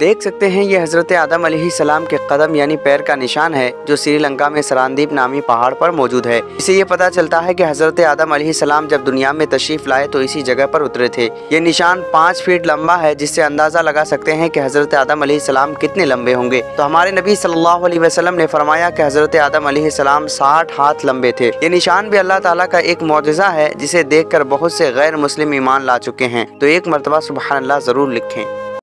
देख सकते हैं ये हज़रत आदम अलैहिस्सलाम के कदम यानी पैर का निशान है जो श्रीलंका में सरांदीप नामी पहाड़ पर मौजूद है। इससे ये पता चलता है कि हज़रत आदम अलैहिस्सलाम जब दुनिया में तशरीफ लाए तो इसी जगह पर उतरे थे। ये निशान 5 फीट लंबा है, जिससे अंदाज़ा लगा सकते हैं कि हज़रत आदम अलैहिस्सलाम कितने लंबे होंगे। तो हमारे नबी सल्लल्लाहु अलैहि वसल्लम ने फरमाया कि हज़रत आदम अलैहिस्सलाम 60 हाथ लंबे थे। ये निशान भी अल्लाह ताला का एक मौजज़ा है जिसे देखकर बहुत से गैर मुस्लिम ईमान ला चुके हैं। तो एक मरतबा सुबहान अल्लाह ज़रूर लिखें।